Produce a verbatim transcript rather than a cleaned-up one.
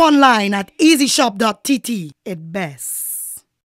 online at easyshop dot t t. It best.